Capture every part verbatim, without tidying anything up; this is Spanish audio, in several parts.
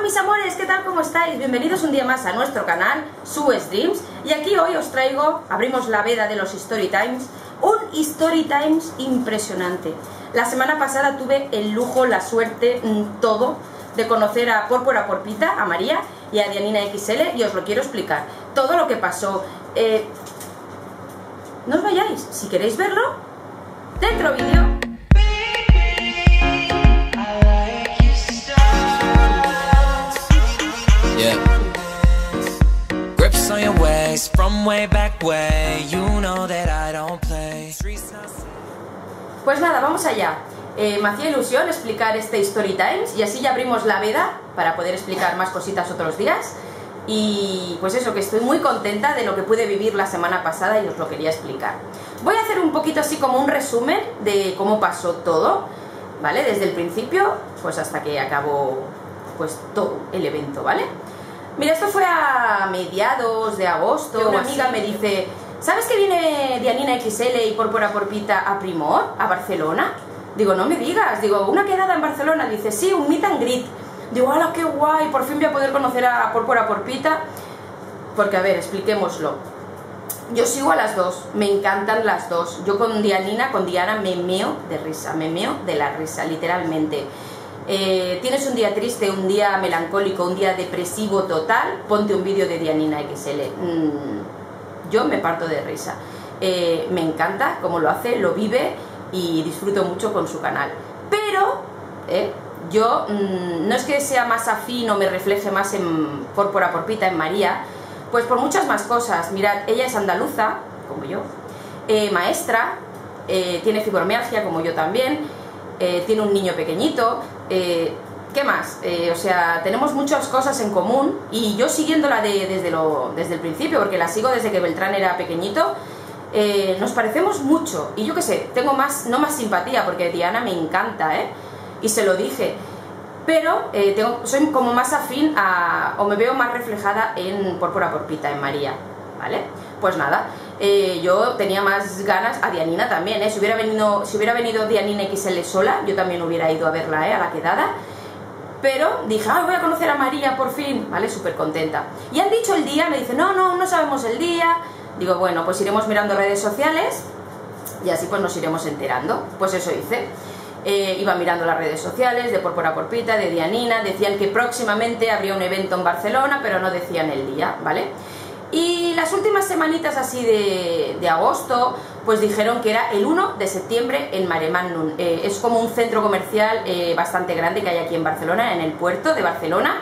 mis amores, ¿qué tal? ¿Cómo estáis? Bienvenidos un día más a nuestro canal, Sue's Dreams. Y aquí hoy os traigo, abrimos la veda de los Story Times, un Story Times impresionante. La semana pasada tuve el lujo, la suerte, todo, de conocer a Pórpora Porpita, a María y a Dianina equis ele, y os lo quiero explicar. Todo lo que pasó. Eh, no os vayáis, si queréis verlo, dentro vídeo. Pues nada, vamos allá. Eh, me hacía ilusión explicar este Story Times y así ya abrimos la veda para poder explicar más cositas otros días. Y pues eso, que estoy muy contenta de lo que pude vivir la semana pasada y os lo quería explicar. Voy a hacer un poquito así como un resumen de cómo pasó todo, ¿vale? Desde el principio pues hasta que acabó pues todo el evento, ¿vale? Mira, esto fue a mediados de agosto. Una amiga me dice, ¿sabes que viene Dianina equis ele y Pórpora Porpita a Primor, a Barcelona? Digo, no me digas. Digo, ¿una quedada en Barcelona? Dice, sí, un meet and greet. Digo, ¡hala, qué guay! Por fin voy a poder conocer a Pórpora Porpita. Porque, a ver, expliquémoslo. Yo sigo a las dos, me encantan las dos. Yo con Dianina, con Diana, me meo de risa, me meo de la risa, literalmente. Eh, tienes un día triste, un día melancólico, un día depresivo total, ponte un vídeo de Dianina equis ele. Mm, yo me parto de risa. Eh, me encanta cómo lo hace, lo vive y disfruto mucho con su canal. Pero eh, yo mmm, no es que sea más afín o me refleje más en Pórpora Porpita, en María, pues por muchas más cosas. Mirad, ella es andaluza, como yo, eh, maestra, eh, tiene fibromialgia, como yo también. Eh, tiene un niño pequeñito, eh, ¿qué más? Eh, o sea, tenemos muchas cosas en común y yo siguiéndola de, desde, lo, desde el principio, porque la sigo desde que Beltrán era pequeñito, eh, nos parecemos mucho y yo qué sé, tengo más, no más simpatía, porque Diana me encanta, ¿eh? Y se lo dije, pero eh, tengo, soy como más afín a, o me veo más reflejada en Pórpora Porpita, en María, ¿vale? Pues nada. Eh, yo tenía más ganas, a Dianina también, ¿eh? si, hubiera venido, si hubiera venido Dianina equis ele sola, yo también hubiera ido a verla, ¿eh? A la quedada, pero dije, ah, voy a conocer a María por fin, ¿vale? Súper contenta. Y han dicho el día, me dicen, no, no, no sabemos el día. Digo, bueno, pues iremos mirando redes sociales y así pues nos iremos enterando. Pues eso hice. Eh, iba mirando las redes sociales de Pórpora Porpita, de Dianina, decían que próximamente habría un evento en Barcelona, pero no decían el día, ¿vale? Y las últimas semanitas así de, de agosto, pues dijeron que era el uno de septiembre en Mare Magnum. Eh, es como un centro comercial eh, bastante grande que hay aquí en Barcelona, en el puerto de Barcelona.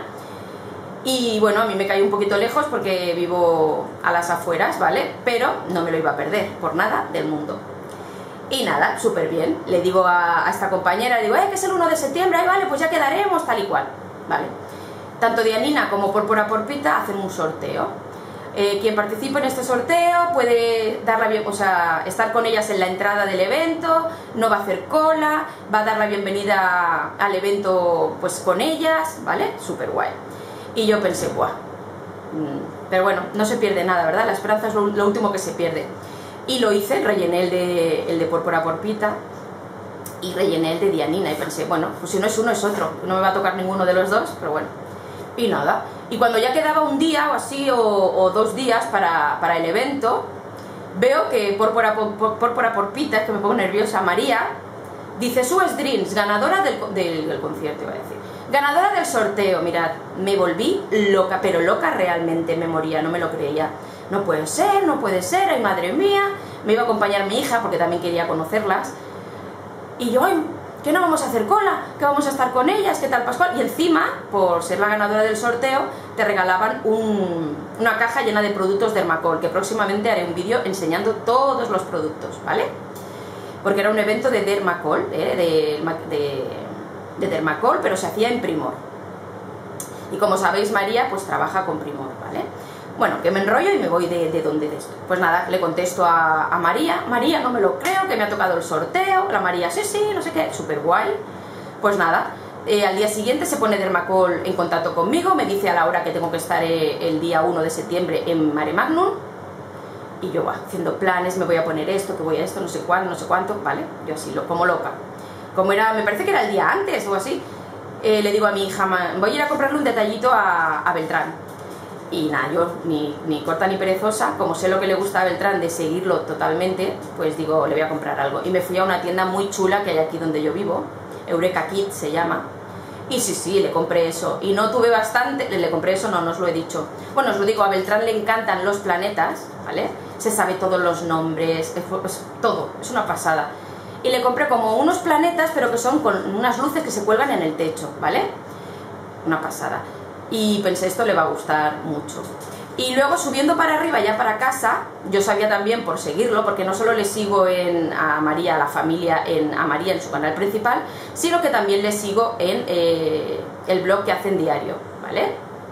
Y bueno, a mí me cayó un poquito lejos porque vivo a las afueras, ¿vale? Pero no me lo iba a perder, por nada del mundo. Y nada, súper bien. Le digo a, a esta compañera, le digo, eh, que es el uno de septiembre, ay, vale, pues ya quedaremos, tal y cual, ¿vale? Tanto Dianina como Pórpora Porpita hacen un sorteo. Eh, quien participe en este sorteo puede dar la bien, o sea, estar con ellas en la entrada del evento, no va a hacer cola, va a dar la bienvenida al evento pues con ellas, ¿vale? Súper guay. Y yo pensé, buah, pero bueno, no se pierde nada, ¿verdad? La esperanza es lo, lo último que se pierde. Y lo hice, rellené el de, el de Pórpora Porpita y rellené el de Dianina y pensé, bueno, pues si no es uno es otro, no me va a tocar ninguno de los dos, pero bueno. Y nada, y cuando ya quedaba un día o así, o, o dos días para, para el evento, veo que Pórpora, Pórpora Porpita, es que me pongo nerviosa, María, dice Sue's Dreams, ganadora del, del, del concierto, iba a decir, ganadora del sorteo. Mirad, me volví loca, pero loca realmente, me moría, no me lo creía. No puede ser, no puede ser, ay madre mía, me iba a acompañar mi hija porque también quería conocerlas, y yo, ay, que no vamos a hacer cola, que vamos a estar con ellas, qué tal Pascual. Y encima, por ser la ganadora del sorteo, te regalaban un, una caja llena de productos Dermacol, que próximamente haré un vídeo enseñando todos los productos, ¿vale? Porque era un evento de Dermacol, ¿eh? de, de, de Dermacol, pero se hacía en Primor. Y como sabéis, María pues trabaja con Primor, ¿vale? Bueno, que me enrollo y me voy de, de donde de esto. Pues nada, le contesto a, a María, María, no me lo creo, que me ha tocado el sorteo. La María, sí, sí, no sé qué, súper guay. Pues nada, eh, al día siguiente se pone Dermacol en contacto conmigo, me dice a la hora que tengo que estar eh, el día uno de septiembre en Mare Magnum. Y yo, va, haciendo planes, me voy a poner esto, que voy a esto, no sé cuándo, no sé cuánto, ¿vale? Yo así, lo, como loca. Como era, me parece que era el día antes o así. eh, le digo a mi hija, voy a ir a comprarle un detallito a, a Beltrán. Y nada, yo ni, ni corta ni perezosa, como sé lo que le gusta a Beltrán de seguirlo totalmente, pues digo, le voy a comprar algo. Y me fui a una tienda muy chula que hay aquí donde yo vivo, Eureka Kids se llama. Y sí, sí, le compré eso. Y no tuve bastante, le compré eso, no, no os lo he dicho. Bueno, os lo digo, a Beltrán le encantan los planetas, ¿vale? Se sabe todos los nombres, es todo, es una pasada. Y le compré como unos planetas, pero que son con unas luces que se cuelgan en el techo, ¿vale? Una pasada. Y pensé, esto le va a gustar mucho. Y luego subiendo para arriba, ya para casa, yo sabía también por seguirlo, porque no solo le sigo en, a María, a la familia, en, a María en su canal principal, sino que también le sigo en eh, el blog que hace en diario, ¿vale?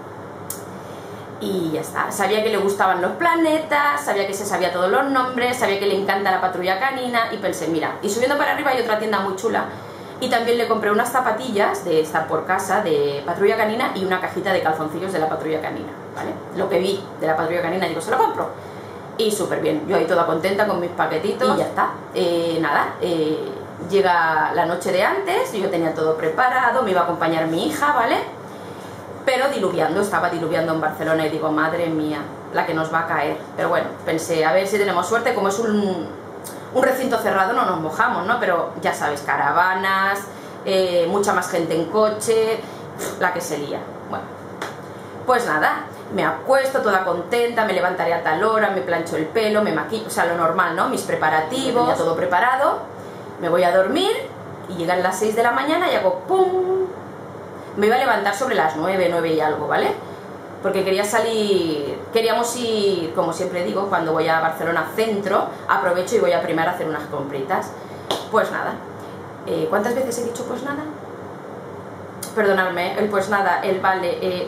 Y ya está, sabía que le gustaban los planetas, sabía que se sabía todos los nombres, sabía que le encanta la patrulla canina, y pensé, mira, y subiendo para arriba hay otra tienda muy chula, y también le compré unas zapatillas de estar por casa de patrulla canina y una cajita de calzoncillos de la patrulla canina, ¿vale? Lo que vi de la patrulla canina, digo, se lo compro. Y súper bien, yo ahí toda contenta con mis paquetitos y ya está. Eh, nada, eh, llega la noche de antes, yo tenía todo preparado, me iba a acompañar mi hija, ¿vale? Pero diluviando, estaba diluviando en Barcelona y digo, madre mía, la que nos va a caer. Pero bueno, pensé, a ver si tenemos suerte, como es un... un recinto cerrado no nos mojamos, ¿no? Pero ya sabes, caravanas, eh, mucha más gente en coche, la que se lía. Bueno, pues nada, me acuesto toda contenta, me levantaré a tal hora, me plancho el pelo, me maquillo, o sea, lo normal, ¿no? Mis preparativos, ya todo preparado, me voy a dormir y llegan las seis de la mañana y hago ¡pum! Me iba a levantar sobre las nueve, nueve y algo, ¿vale? Porque quería salir, queríamos ir, como siempre digo, cuando voy a Barcelona Centro, aprovecho y voy a Primark a hacer unas compritas. Pues nada, eh, ¿cuántas veces he dicho pues nada? Perdonadme, el pues nada, el vale, eh,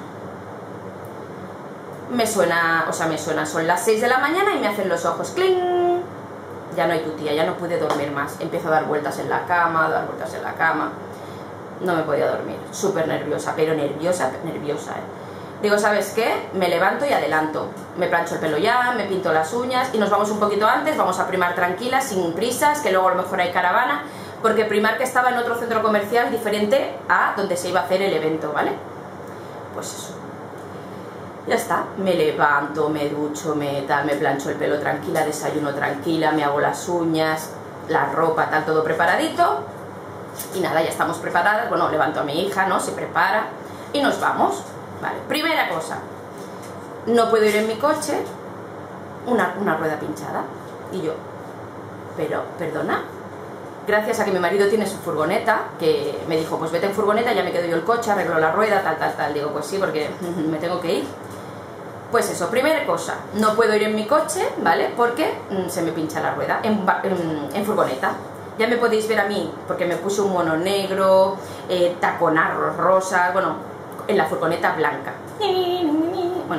me suena, o sea, me suena, son las seis de la mañana y me hacen los ojos, ¡cling! Ya no hay tu tía, ya no pude dormir más, empiezo a dar vueltas en la cama, a dar vueltas en la cama, no me podía dormir, súper nerviosa, pero nerviosa, nerviosa, ¿eh? Digo, ¿sabes qué? Me levanto y adelanto. Me plancho el pelo ya, me pinto las uñas y nos vamos un poquito antes, vamos a Primark tranquilas, sin prisas, que luego a lo mejor hay caravana, porque Primark estaba en otro centro comercial diferente a donde se iba a hacer el evento, ¿vale? Pues eso. Ya está, me levanto, me ducho, me tal, me plancho el pelo tranquila, desayuno tranquila, me hago las uñas, la ropa, tal, todo preparadito. Y nada, ya estamos preparadas, bueno, levanto a mi hija, ¿no? Se prepara y nos vamos. Vale, primera cosa, no puedo ir en mi coche, una, una rueda pinchada. Y yo, pero, perdona, gracias a que mi marido tiene su furgoneta, que me dijo, pues vete en furgoneta, ya me quedo yo el coche, arreglo la rueda, tal, tal, tal. Digo, pues sí, porque me tengo que ir. Pues eso, primera cosa, no puedo ir en mi coche, ¿vale? Porque mm, se me pincha la rueda en, en, en furgoneta. Ya me podéis ver a mí, porque me puse un mono negro, eh, taconarros rosas, bueno, en la furgoneta blanca. Bueno,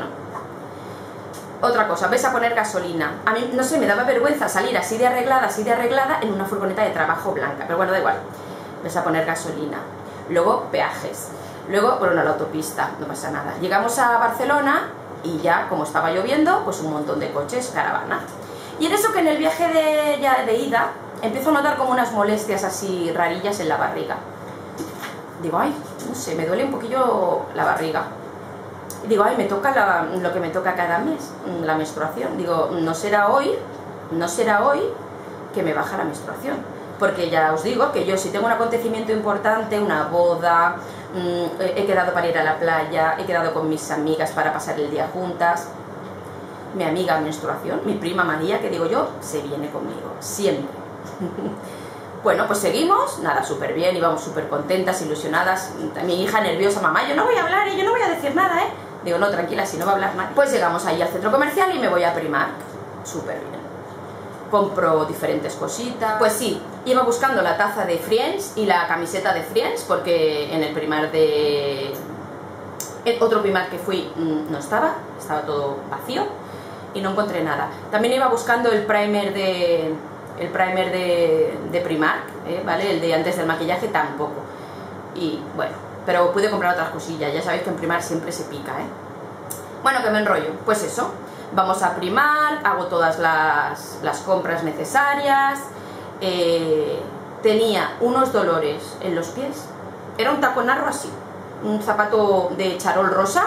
otra cosa, ves a poner gasolina. A mí, no sé, me daba vergüenza salir así de arreglada, así de arreglada en una furgoneta de trabajo blanca, pero bueno, da igual. Ves a poner gasolina. Luego, peajes. Luego, bueno, la autopista, no pasa nada. Llegamos a Barcelona y ya, como estaba lloviendo, pues un montón de coches, caravana. Y en eso que en el viaje de, ya de ida, empiezo a notar como unas molestias así rarillas en la barriga. Digo, ay, no sé, me duele un poquillo la barriga. Y digo, ay, me toca la, lo que me toca cada mes, la menstruación. Digo, no será hoy, no será hoy que me baja la menstruación. Porque ya os digo que yo si tengo un acontecimiento importante, una boda, mmm, he quedado para ir a la playa, he quedado con mis amigas para pasar el día juntas, mi amiga menstruación, mi prima María, que digo yo, se viene conmigo, siempre. Bueno, pues seguimos, nada, súper bien, íbamos súper contentas, ilusionadas, mi hija nerviosa, mamá, yo no voy a hablar, ¿eh? Yo no voy a decir nada, ¿eh? Digo, no, tranquila, si no va a hablar nadie. Pues llegamos ahí al centro comercial y me voy a Primark, súper bien. Compro diferentes cositas, pues sí, iba buscando la taza de Friends y la camiseta de Friends, porque en el Primark de... El otro Primark que fui no estaba, estaba todo vacío y no encontré nada. También iba buscando el primer de... el primer de, de Primark, ¿eh? ¿Vale? El de antes del maquillaje tampoco. Y bueno, pero pude comprar otras cosillas, ya sabéis que en Primark siempre se pica, ¿eh? Bueno, que me enrollo, pues eso, vamos a Primark, hago todas las, las compras necesarias, eh, tenía unos dolores en los pies era un taconarro así, un zapato de charol rosa,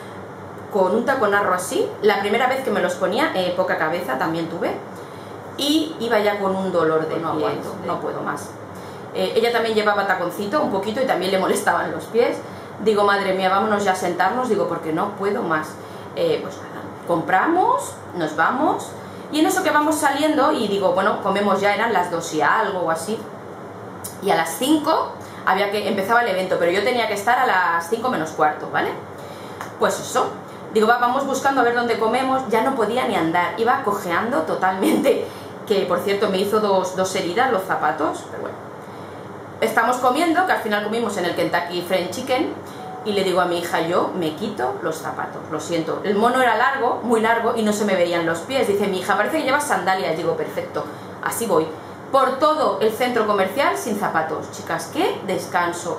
con un taconarro así. La primera vez que me los ponía, eh, poca cabeza también tuve, y iba ya con un dolor de No pies, aguanto. no puedo más. Eh, ella también llevaba taconcito un poquito y también le molestaban los pies. Digo, madre mía, vámonos ya a sentarnos, digo, porque no puedo más. Eh, pues nada, compramos, nos vamos, y en eso que vamos saliendo, y digo, bueno, comemos ya, eran las dos y algo o así, y a las cinco había que, empezaba el evento, pero yo tenía que estar a las cinco menos cuarto, ¿vale? Pues eso, digo, va, vamos buscando a ver dónde comemos, ya no podía ni andar, iba cojeando totalmente, que por cierto me hizo dos, dos heridas los zapatos, pero bueno. Estamos comiendo, que al final comimos en el Kentucky Fried Chicken, y le digo a mi hija, yo me quito los zapatos, lo siento. El mono era largo, muy largo, y no se me veían los pies. Dice mi hija, parece que llevas sandalias. Digo, perfecto, así voy. Por todo el centro comercial sin zapatos. Chicas, qué descanso.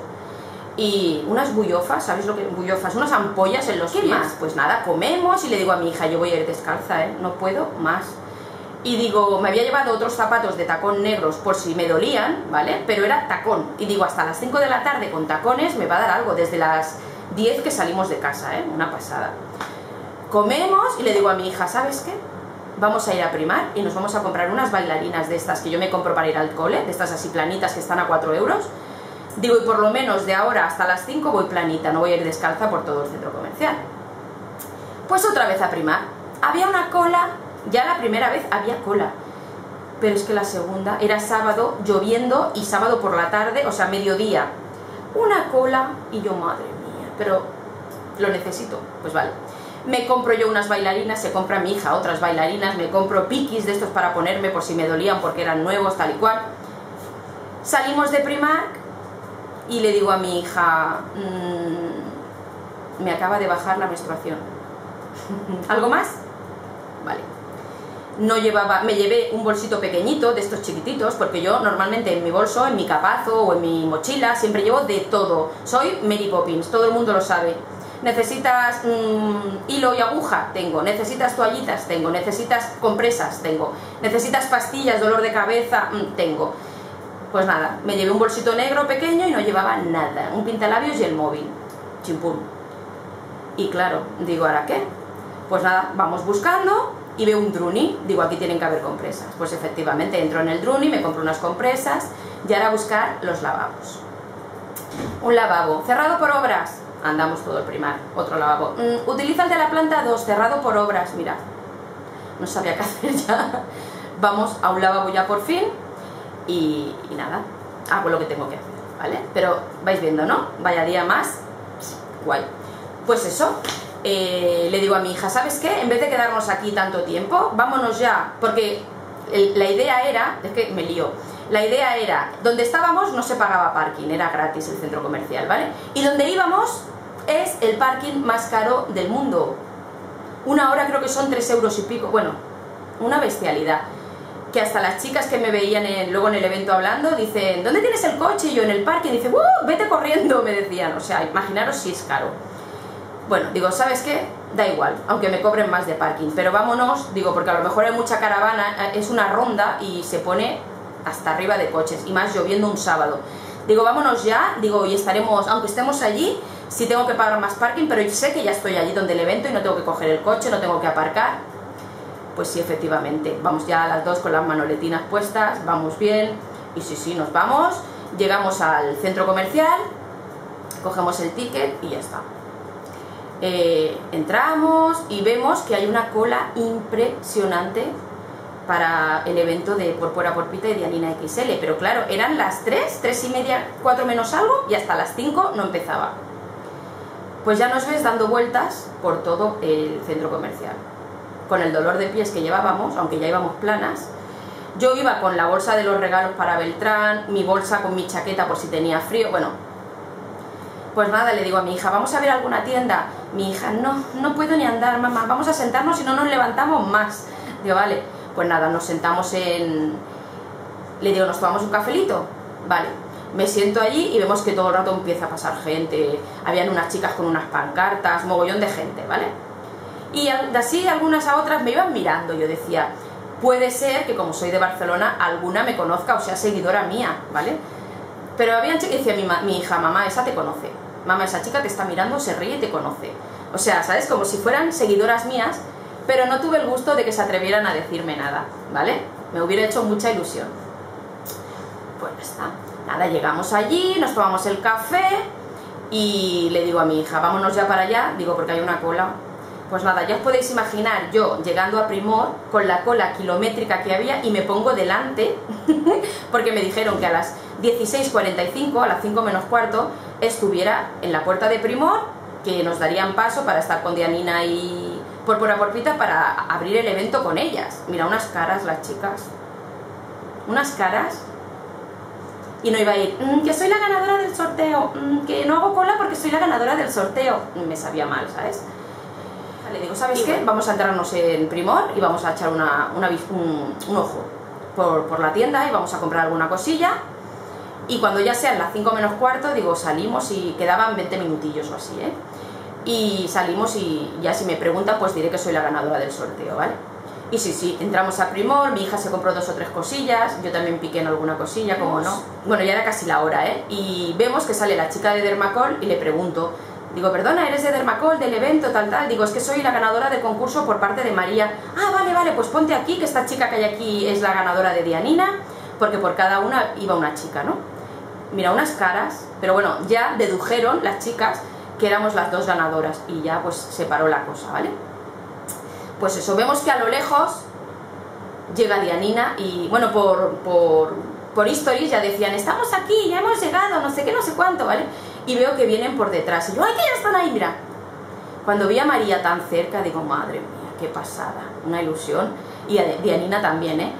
Y unas bullofas, ¿sabéis lo que es bullofas? Unas ampollas en los pies. ¿Qué más? Pues nada, comemos, y le digo a mi hija, yo voy a ir descalza, ¿eh? No puedo más. Y digo, me había llevado otros zapatos de tacón negros por si me dolían, ¿vale? Pero era tacón. Y digo, hasta las cinco de la tarde con tacones me va a dar algo, desde las diez que salimos de casa, ¿eh? Una pasada. Comemos y le digo a mi hija, ¿sabes qué? Vamos a ir a Primark y nos vamos a comprar unas bailarinas de estas que yo me compro para ir al cole, de estas así planitas que están a cuatro euros. Digo, y por lo menos de ahora hasta las cinco voy planita, no voy a ir descalza por todo el centro comercial. Pues otra vez a Primark. Había una cola. Ya la primera vez había cola, pero es que la segunda era sábado, lloviendo, y sábado por la tarde, o sea, mediodía, una cola, y yo, madre mía, pero lo necesito, pues vale. Me compro yo unas bailarinas, se compra mi hija otras bailarinas, me compro piquis de estos para ponerme por si me dolían porque eran nuevos, tal y cual. Salimos de Primark y le digo a mi hija, mmm, me acaba de bajar la menstruación. ¿Algo más? Vale. No llevaba, me llevé un bolsito pequeñito de estos chiquititos, porque yo normalmente en mi bolso, en mi capazo o en mi mochila siempre llevo de todo. Soy Mary Poppins, todo el mundo lo sabe. ¿Necesitas mmm, hilo y aguja? Tengo. ¿Necesitas toallitas? Tengo. ¿Necesitas compresas? Tengo. ¿Necesitas pastillas, dolor de cabeza? Mm, tengo. Pues nada, me llevé un bolsito negro pequeño y no llevaba nada, un pintalabios y el móvil. Chimpum. Y claro, digo, ¿ahora qué? Pues nada, vamos buscando. Y veo un Druni, digo, aquí tienen que haber compresas. Pues efectivamente entro en el Druni, me compro unas compresas y ahora a buscar los lavabos. Un lavabo, cerrado por obras, andamos todo el Primark. Otro lavabo, mm, utiliza el de la planta dos, cerrado por obras, mira, no sabía qué hacer ya. Vamos a un lavabo ya por fin y, y nada, hago lo que tengo que hacer, ¿vale? Pero vais viendo, ¿no? Vaya día más, guay. Pues eso. Eh, le digo a mi hija, ¿sabes qué? En vez de quedarnos aquí tanto tiempo, vámonos ya, porque el, la idea era, es que me lío, la idea era, donde estábamos no se pagaba parking, era gratis el centro comercial, ¿vale? Y donde íbamos es el parking más caro del mundo, una hora creo que son tres euros y pico, bueno, una bestialidad, que hasta las chicas que me veían en, luego en el evento hablando, dicen, ¿dónde tienes el coche? Y yo en el parking, dice, ¡uh! Vete corriendo, me decían, o sea, imaginaros si es caro. Bueno, digo, ¿sabes qué? Da igual, aunque me cobren más de parking, pero vámonos, digo, porque a lo mejor hay mucha caravana, es una ronda y se pone hasta arriba de coches, y más lloviendo un sábado. Digo, vámonos ya, digo, y estaremos, aunque estemos allí, sí tengo que pagar más parking, pero yo sé que ya estoy allí donde el evento y no tengo que coger el coche, no tengo que aparcar. Pues sí, efectivamente, vamos ya a las dos con las manoletinas puestas, vamos bien, y sí, sí, nos vamos, llegamos al centro comercial, cogemos el ticket y ya está. Eh, entramos y vemos que hay una cola impresionante para el evento de Por Fuera por Pita y de Anina equis ele, pero claro, eran las tres, tres y media, cuatro menos algo, y hasta las cinco no empezaba. Pues ya nos ves dando vueltas por todo el centro comercial, con el dolor de pies que llevábamos, aunque ya íbamos planas. Yo iba con la bolsa de los regalos para Beltrán, mi bolsa con mi chaqueta por si tenía frío, bueno. Pues nada, le digo a mi hija, ¿vamos a ver alguna tienda? Mi hija, no, no puedo ni andar, mamá, vamos a sentarnos y no nos levantamos más. Digo, vale, pues nada, nos sentamos en... Le digo, ¿nos tomamos un cafelito? Vale, me siento allí y vemos que todo el rato empieza a pasar gente. Habían unas chicas con unas pancartas, mogollón de gente, ¿vale? Y así algunas a otras me iban mirando, yo decía, puede ser que como soy de Barcelona, alguna me conozca o sea seguidora mía, ¿vale? Pero había chicas, decía mi, mi hija, mamá, esa te conoce. Mamá, esa chica te está mirando, se ríe y te conoce. O sea, ¿sabes? Como si fueran seguidoras mías, pero no tuve el gusto de que se atrevieran a decirme nada, ¿vale? Me hubiera hecho mucha ilusión. Pues ya está. Nada, llegamos allí, nos tomamos el café y le digo a mi hija, vámonos ya para allá, digo, porque hay una cola. Pues nada, ya os podéis imaginar yo llegando a Primor con la cola kilométrica que había y me pongo delante porque me dijeron que a las dieciséis cuarenta y cinco, a las cinco menos cuarto, estuviera en la puerta de Primor, que nos darían paso para estar con Dianina y Pórpora Porpita para abrir el evento con ellas. Mira, unas caras las chicas, unas caras, y no iba a ir, mmm, que soy la ganadora del sorteo, mmm, que no hago cola porque soy la ganadora del sorteo. Me sabía mal, ¿sabes? Le digo, ¿sabes qué? Vamos a entrarnos en Primor y vamos a echar una, una, un, un ojo por, por la tienda y vamos a comprar alguna cosilla. Y cuando ya sean las cinco menos cuarto, digo, salimos y quedaban veinte minutillos o así, ¿eh? Y salimos y ya si me preguntan, pues diré que soy la ganadora del sorteo, ¿vale? Y sí, sí, entramos a Primor, mi hija se compró dos o tres cosillas, yo también piqué en alguna cosilla, como no. Bueno, ya era casi la hora, ¿eh? Y vemos que sale la chica de Dermacol y le pregunto, digo, perdona, ¿eres de Dermacol, del evento, tal, tal? Digo, es que soy la ganadora del concurso por parte de María. Ah, vale, vale, pues ponte aquí, que esta chica que hay aquí es la ganadora de Dianina, porque por cada una iba una chica, ¿no? Mira, unas caras, pero bueno, ya dedujeron las chicas que éramos las dos ganadoras y ya pues se paró la cosa, ¿vale? Pues eso, vemos que a lo lejos llega Dianina y, bueno, por, por, por stories ya decían, estamos aquí, ya hemos llegado, no sé qué, no sé cuánto, ¿vale? Y veo que vienen por detrás y yo, ¡ay, que ya están ahí, mira! Cuando vi a María tan cerca, digo, madre mía, qué pasada, una ilusión. Y a Dianina también, ¿eh?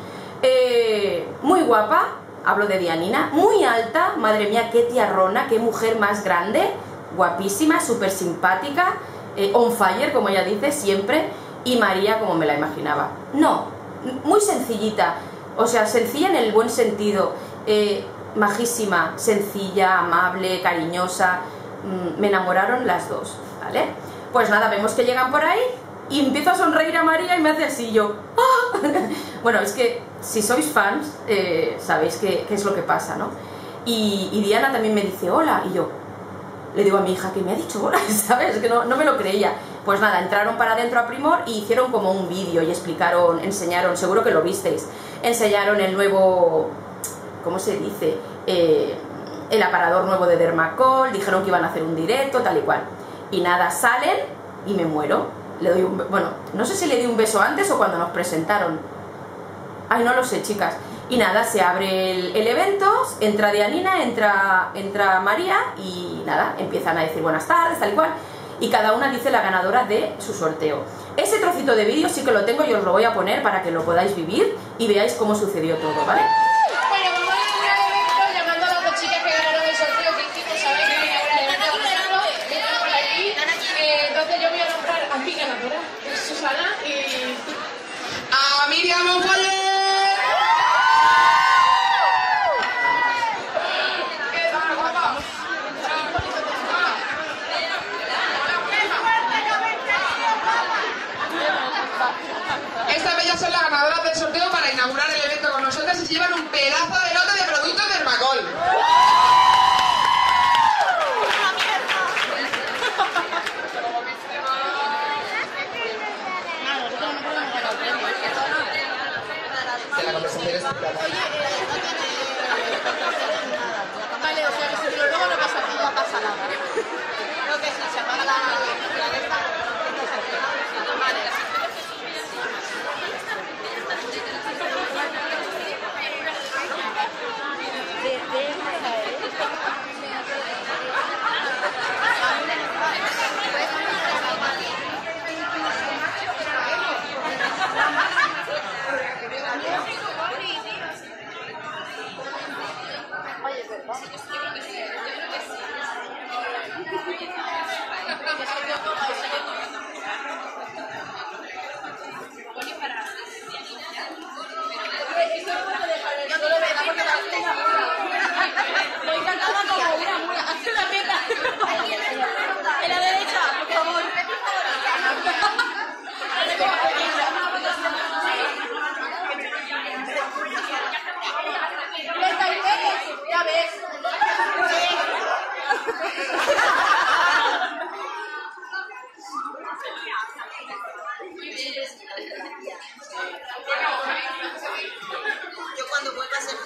eh muy guapa, hablo de Dianina, muy alta, madre mía, qué tiarrona, qué mujer más grande, guapísima, súper simpática, eh, on fire, como ella dice, siempre, y María como me la imaginaba. No, muy sencillita, o sea, sencilla en el buen sentido, eh, majísima, sencilla, amable, cariñosa, mmm, me enamoraron las dos, ¿vale? Pues nada, vemos que llegan por ahí y empiezo a sonreír a María y me hace así yo, ¡ah! Bueno, es que si sois fans, eh, sabéis qué es lo que pasa, ¿no? Y, y Diana también me dice hola, y yo le digo a mi hija que me ha dicho hola, ¿sabes? Que no, no me lo creía. Pues nada, entraron para adentro a Primor y hicieron como un vídeo y explicaron, enseñaron, seguro que lo visteis, enseñaron el nuevo, ¿cómo se dice? Eh, el aparador nuevo de Dermacol, dijeron que iban a hacer un directo, tal y cual. Y nada, salen y me muero. Le doy un, bueno, no sé si le di un beso antes o cuando nos presentaron. Ay, no lo sé, chicas. Y nada, se abre el, el evento, entra Dianina, entra, entra María y nada, empiezan a decir buenas tardes, tal y cual. Y cada una dice la ganadora de su sorteo. Ese trocito de vídeo sí que lo tengo y os lo voy a poner para que lo podáis vivir y veáis cómo sucedió todo, ¿vale? Bueno, vamos a ir al evento llamando a las dos chicas que ganaron el sorteo que hicimos, ¿sabéis? Que viene ahora el evento ganando, vienen por allí. Eh, entonces yo voy a nombrar a mi ganadora, que es Susana, y a Miriam Monfolle. Estas bellas son las ganadoras del sorteo para inaugurar el evento con nosotras y se llevan un Yo cuando vuelva a ser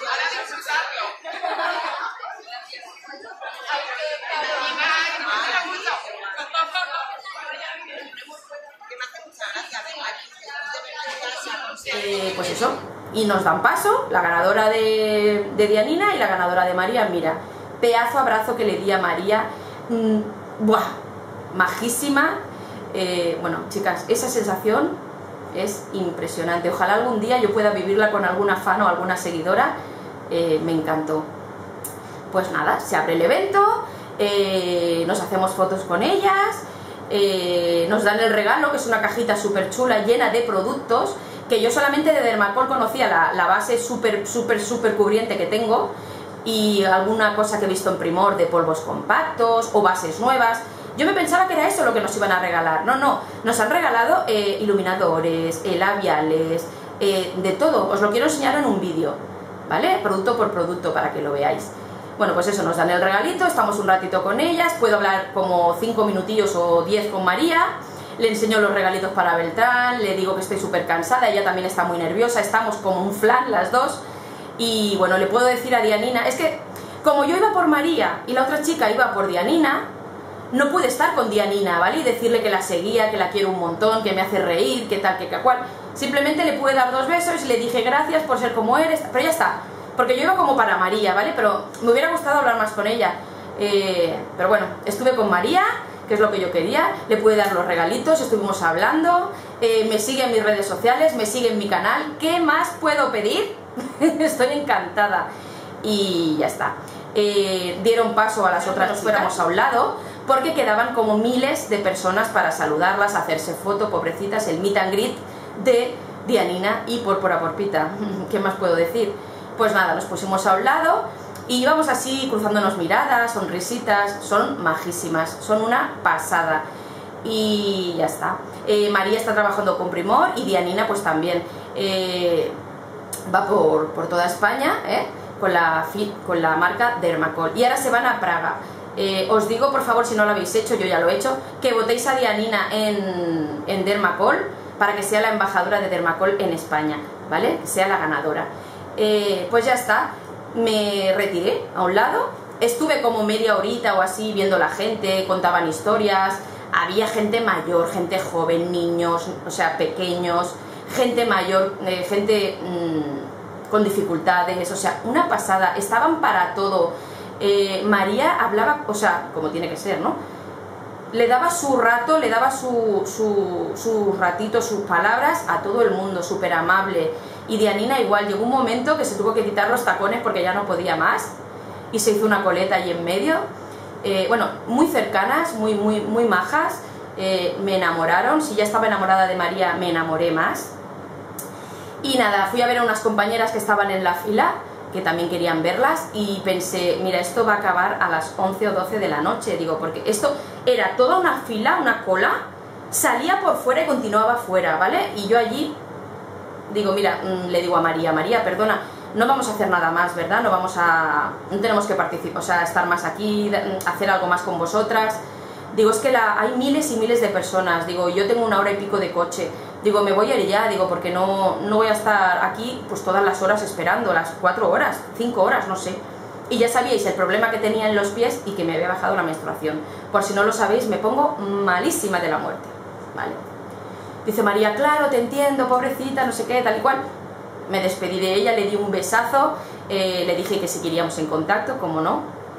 Eh, pues eso, y nos dan paso, la ganadora de, de Dianina y la ganadora de María. Mira, pedazo abrazo que le di a María, mm, ¡buah! Majísima. Eh, bueno, chicas, esa sensación es impresionante. Ojalá algún día yo pueda vivirla con alguna fan o alguna seguidora. Eh, me encantó. Pues nada, se abre el evento, eh, nos hacemos fotos con ellas, eh, nos dan el regalo, que es una cajita súper chula llena de productos, que yo solamente de Dermacol conocía la, la base súper, súper, súper cubriente que tengo, y alguna cosa que he visto en Primor de polvos compactos o bases nuevas. Yo me pensaba que era eso lo que nos iban a regalar. No, no, nos han regalado eh, iluminadores, eh, labiales, eh, de todo. Os lo quiero enseñar en un vídeo, ¿vale? Producto por producto para que lo veáis. Bueno, pues eso, nos dan el regalito, estamos un ratito con ellas, puedo hablar como cinco minutillos o diez con María, le enseño los regalitos para Beltrán, le digo que estoy súper cansada, ella también está muy nerviosa, estamos como un flan las dos, y bueno, le puedo decir a Dianina, es que como yo iba por María y la otra chica iba por Dianina, no pude estar con Dianina, ¿vale? Y decirle que la seguía, que la quiero un montón, que me hace reír, que tal, que cual. Simplemente le pude dar dos besos y le dije gracias por ser como eres, pero ya está. Porque yo iba como para María, ¿vale? Pero me hubiera gustado hablar más con ella. Eh, pero bueno, estuve con María, que es lo que yo quería, le pude dar los regalitos, estuvimos hablando, eh, me sigue en mis redes sociales, me sigue en mi canal. ¿Qué más puedo pedir? Estoy encantada. Y ya está. Eh, dieron paso a las otras, nos fuéramos a un lado, porque quedaban como miles de personas para saludarlas, hacerse foto, pobrecitas, el meet and greet de Dianina y Pórpora Porpita. ¿Qué más puedo decir? Pues nada, nos pusimos a un lado y íbamos así cruzándonos miradas, sonrisitas, son majísimas, son una pasada. Y ya está. Eh, María está trabajando con Primor y Dianina pues también eh, va por, por toda España, ¿eh? con, la, con la marca Dermacol. Y ahora se van a Praga. Eh, os digo, por favor, si no lo habéis hecho, yo ya lo he hecho, que votéis a Dianina en, en Dermacol para que sea la embajadora de Dermacol en España, ¿vale? Que sea la ganadora. Eh, pues ya está, me retiré a un lado, estuve como media horita o así viendo la gente, contaban historias, había gente mayor, gente joven, niños, o sea, pequeños, gente mayor, eh, gente mmm, con dificultades, o sea, una pasada, estaban para todo. Eh, María hablaba, o sea, como tiene que ser, ¿no? Le daba su rato, le daba su, su, su ratito, sus palabras a todo el mundo, súper amable. Y Dianina igual, llegó un momento que se tuvo que quitar los tacones porque ya no podía más y se hizo una coleta ahí en medio. Eh, bueno, muy cercanas, muy, muy, muy majas, eh, me enamoraron. Si ya estaba enamorada de María, me enamoré más. Y nada, fui a ver a unas compañeras que estaban en la fila, que también querían verlas, y pensé, mira, esto va a acabar a las once o doce de la noche, digo, porque esto era toda una fila, una cola, salía por fuera y continuaba fuera, ¿vale? Y yo allí digo, mira, le digo a María, María, perdona, no vamos a hacer nada más, ¿verdad? No vamos a, no tenemos que participar, o sea, estar más aquí, hacer algo más con vosotras. Digo, es que la, hay miles y miles de personas, digo, yo tengo una hora y pico de coche, digo, me voy a ir ya, digo, porque no, no voy a estar aquí pues todas las horas esperando, las cuatro horas, cinco horas, no sé. Y ya sabíais el problema que tenía en los pies y que me había bajado la menstruación. Por si no lo sabéis, me pongo malísima de la muerte, ¿vale? Dice María, claro, te entiendo, pobrecita, no sé qué, tal y cual. Me despedí de ella, le di un besazo, eh, le dije que seguiríamos en contacto, como no,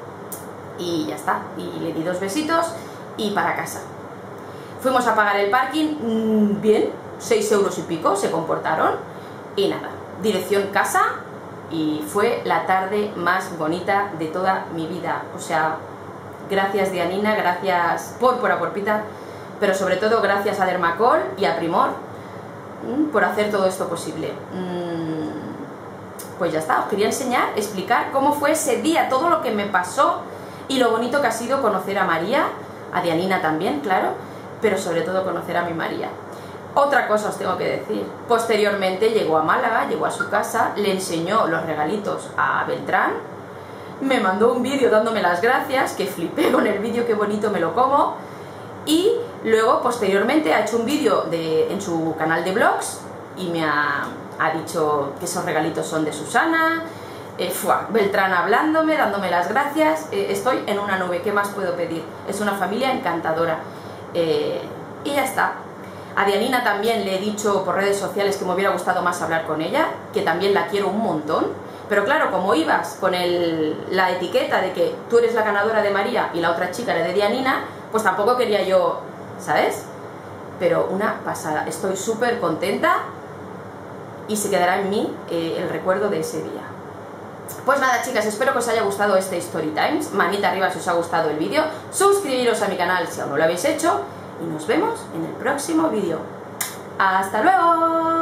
y ya está. Y le di dos besitos y para casa. Fuimos a pagar el parking, mmm, bien, seis euros y pico, se comportaron, y nada, dirección casa, y fue la tarde más bonita de toda mi vida. O sea, gracias Dianina, gracias Pórpora Porpita, pero sobre todo gracias a Dermacol y a Primor mmm, por hacer todo esto posible. Mmm, pues ya está, os quería enseñar, explicar cómo fue ese día, todo lo que me pasó y lo bonito que ha sido conocer a María, a Dianina también, claro, pero sobre todo conocer a mi María. Otra cosa os tengo que decir, posteriormente llegó a Málaga, llegó a su casa, le enseñó los regalitos a Beltrán, me mandó un vídeo dándome las gracias, que flipé con el vídeo, qué bonito me lo como, y luego posteriormente ha hecho un vídeo en su canal de vlogs y me ha, ha dicho que esos regalitos son de Susana, eh, fuá, Beltrán hablándome, dándome las gracias, eh, estoy en una nube, ¿qué más puedo pedir? Es una familia encantadora, eh, y ya está. A Dianina también le he dicho por redes sociales que me hubiera gustado más hablar con ella, que también la quiero un montón. Pero claro, como ibas con el, la etiqueta de que tú eres la ganadora de María y la otra chica era de Dianina, pues tampoco quería yo, ¿sabes? Pero una pasada, estoy súper contenta y se quedará en mí eh, el recuerdo de ese día. Pues nada, chicas, espero que os haya gustado este Story Times, manita arriba si os ha gustado el vídeo, suscribiros a mi canal si aún no lo habéis hecho y nos vemos en el próximo vídeo. ¡Hasta luego!